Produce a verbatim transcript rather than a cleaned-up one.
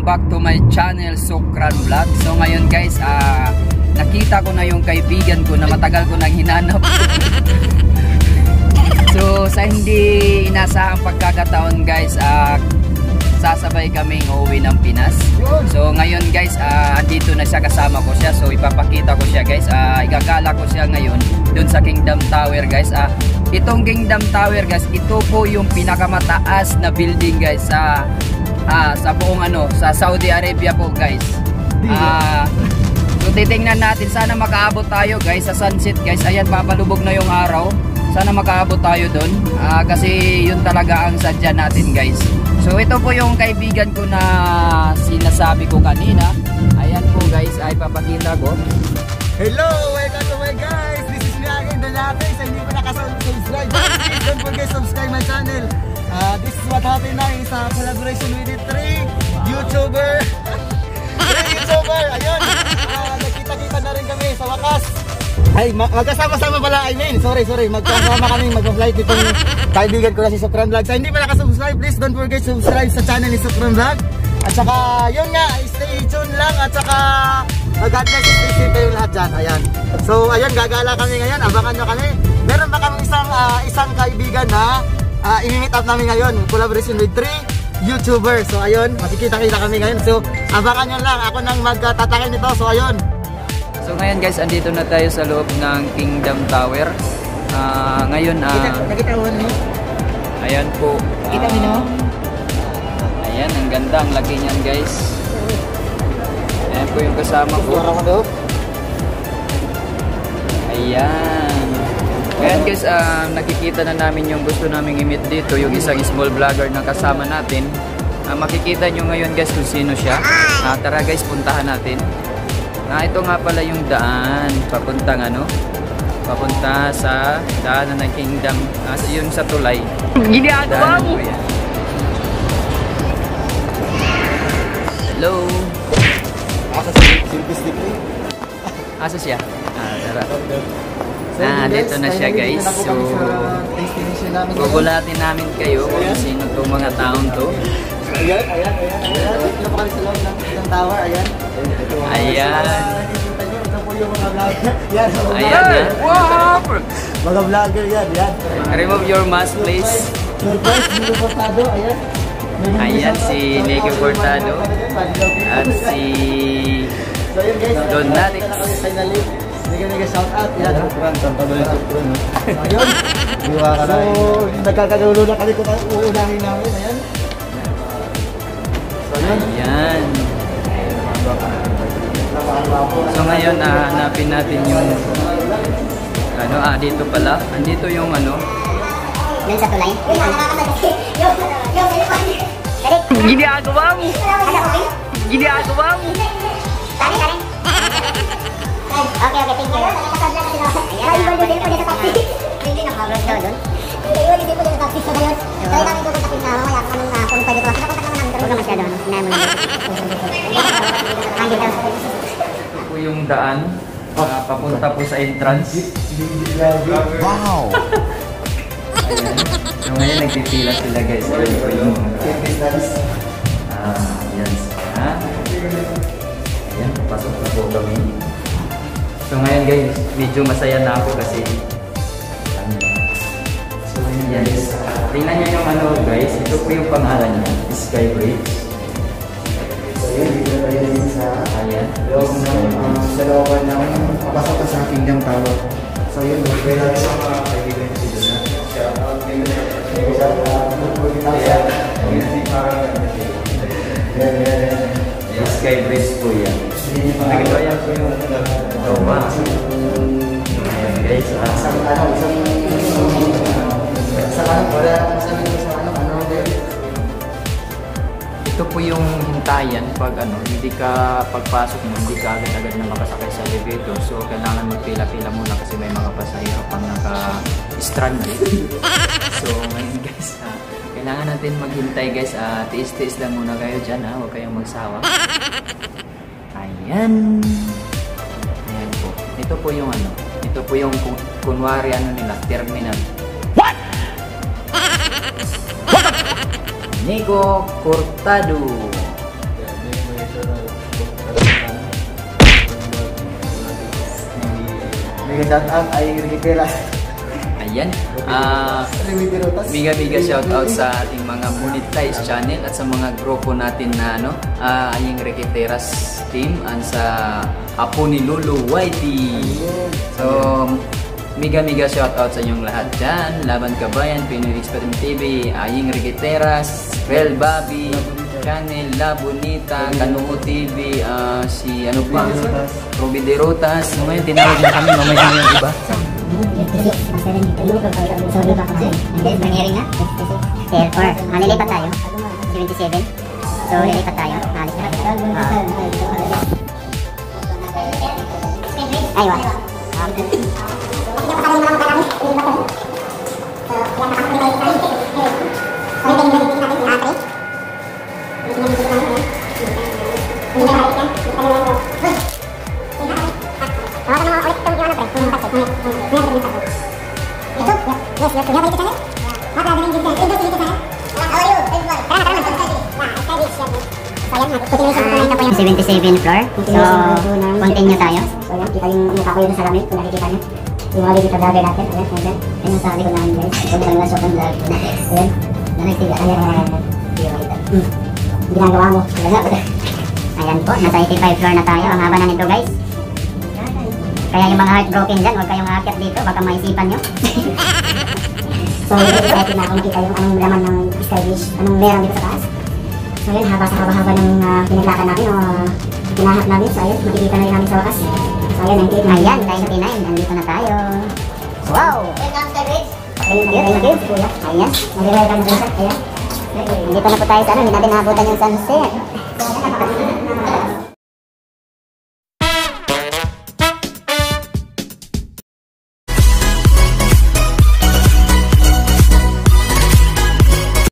back to my channel, Sukran Vlog. So ngayon guys, uh, nakita ko na yung kaibigan ko na matagal ko nang hinanap. So sa hindi inasahang pagkakataon guys, uh, sasabay kaming uuwi ng Pinas. So ngayon guys, uh, andito na siya, kasama ko siya. So ipapakita ko siya guys, uh, igagala ko siya ngayon dun sa Kingdom Tower guys. uh, Itong Kingdom Tower guys, ito po yung pinakamataas na building guys sa uh, sa buong ano, sa Saudi Arabia po guys. uh, So titingnan natin, sana makaabot tayo guys sa sunset guys. Ayan, papalubog na yung araw. Sana makaabot tayo dun, uh, kasi yun talaga ang sadya natin guys. So ito po yung kaibigan ko na sinasabi ko kanina. Ayan po guys, ay papakita ko. Hello, welcome to my guys. This is me again, Donate. Sa hindi pa nakasubscribe, please don't forget subscribe my channel. Uh, this is what happened na is a collaboration with the three YouTuber. three YouTuber, ayun. Uh, Nakita-kita na rin kami sa wakas. Ay, magkasama-sama pala, I mean, sorry, sorry, magkasama kami mag-flight itong kaibigan ko na si Sukran Vlog. Sa hindi pa nakasubscribe, please don't forget subscribe sa channel ni Sukran Vlog. At saka, yun nga, stay tuned lang. At saka, God bless, stay safe kayo lahat dyan. Ayan. So, ayun, gagala kami ngayon. Abangan nyo kami. Meron pa kami isang, uh, isang kaibigan na uh, i-meet up namin ngayon. Collaboration with three YouTubers. So, ayun, makikita-kita kami ngayon. So, abangan nyo lang. Ako nang magtatakil nito. So, ayun. So ngayon guys, andito na tayo sa loob ng Kingdom Tower. uh, Ngayon, uh, nakita mo no? Ayan po, Kita mo no? Ayan, ang ganda, ang laki niyan guys. Ayan po yung kasama ko. Ayan. Ngayon guys, uh, nakikita na namin yung gusto naming i-meet dito, yung isang small vlogger na kasama natin. uh, Makikita nyo ngayon guys kung sino siya. uh, Tara guys, puntahan natin. Ah, ito nga pala yung daan papuntang ano, papunta sa daanan ng Kingdom, ah, yun sa tulay. Ginagawa mo. Hello. Asa si Silvestre Sticky? Asa siya? Ah, tara. Ah, dito na siya guys. So, gugulatin namin kayo kung sino itong mga taong to. Ayan, ayan, ayan, ayan. Ito pa kami sa loob ng tower, ayan. Ayan. Ito po yung mga vlogger. Yan, ayan na. Wow! Mga vlogger yan, yan. Remove your mask please. Surprise, Nico Portado, ayan. Ayan si Nico Portado. At si Don Natix. Finally, nag-nag shout out. Yan, Sukran, tantado yung Sukran. Ayun. So, nagkakagulo na kami kung uunahin namin, ayan. Ayan. So ngayon, uh, hanapin natin yung ano, ah, dito pala. Andito yung ano. Yan sa tulay. Ginagawa mo! Ginagawa mo! Tari, tari. Okay, okay, thank you. Ayan, iwan din po dyan sa taxi. Hindi na mag-vlog daw doon. Iwan din po dyan sa taxi. So ngayon, tayo namin tutuntapin na mamaya kung anong kung pwede ko. Kasi napunta naman namin. Huwag na masyado. Sinayin mo namin. Ito po yung daan. Uh, papunta po sa entrance. Wow! Ayan. So ngayon nagtitila sila guys. Ayan po yung ah, ayan sila. Ayan, pasok na po kami. So ngayon guys, medyo masaya na ako kasi ano. So ayan guys, tingnan nyo yung ano guys, ito po yung pangalan niya, Sky Bridge. So yun, dito na tayo din sa Ayan. loob ng sa looban ng papasok ka sa Kingdom Tower. So yun, magkaya sa mga kaibigan si Dona. Shout out kayo na. Shout out. Ayan. Yung Sky Bridge po yan. Nagkaya po yung Toma. Ayan guys. Isang ano, isang isang ano, wala sabi ko sa ano, ano din. Ito po yung hintayan pag ano, hindi ka pagpasok mo, hindi ka agad-agad na makasakay sa elevator. So kailangan magpila-pila muna kasi may mga pasahero pang naka-stranded. So ngayon guys, uh, kailangan natin maghintay guys. Uh, tiis-tiis lang muna kayo dyan, ha? Huwag kayong magsawa. Ayan. Ayan po. Ito po yung ano, ito po yung kun kunwari ano nila, terminal. What? Nico Portado. Nag-shout out ay Riquiteras. Ayan. Ah, Remedy Rotas. Miga-miga shoutout sa ating mga monetized channel at sa mga grupo natin na ano, ah, aying Riquiteras team and sa Apo ni Lolo Whitey. So, miga-miga shoutout sa inyong lahat dyan. Laban Kabayan, Pinoy Experiment T V, aying Riquiteras, Real Bobby Channel, La Bonita, Kanuho T V, ah, si ano pa, Ruby de Rotas. Ngayon tinawag na kami, mamaya na yung iba. Sorry ba kasi? Hindi, premiering na. Therefore, ah, lilipat tayo. seventy-seven. So, lilipat tayo. Alis na. Aywa. seventy-seven floor. So, continue tayo. So, yan, kita yung mukha ko yun sa salamin. Kung nakikita nyo. Yung mga dito vlogger natin. Ayan, ayan. Yan yung sa likod namin guys. Ito yung kanilang shot ng vlog. Ayan. Nanagtiga. Ayan, ayan, ayan. Hindi yung makita. Ginagawa mo. Ayan po, nasa eighty-five floor na tayo. Ang haba na nito guys. Kaya yung mga heartbroken dyan, huwag kayong aakyat dito. Baka maisipan nyo. So, dito sa atin na kung kita yung anong laman ng Skydish. Anong meron dito sa taas. So, yun, haba sa haba-haba ng uh, pinaglakan namin o pinahap namin. So, ayun, makikita na rin namin sa wakas. So, ayun, ninety-eight. Ayan, ninety-nine. Nandito na tayo. Wow! Welcome to Ridge. Thank you, thank you. Ayan, nag-welcome na rin siya. Ayan. Nandito na po tayo sa ano, hindi natin naabutan yung sunset. So, ayan, napakasip.